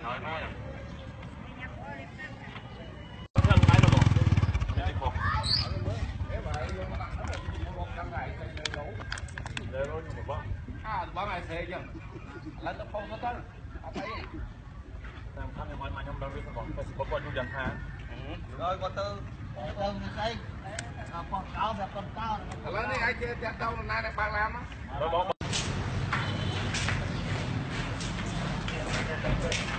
Ba ngày thế chứ, là nó không có tới, thấy. Làm ăn thì mọi người trong đầu đi còn có quan chung dần tháng. Rồi có tư. Tư xây, con cao đẹp con cao. Lớn đi ai chơi chặt đâu nay đang bàn làm á. Rồi bỏ.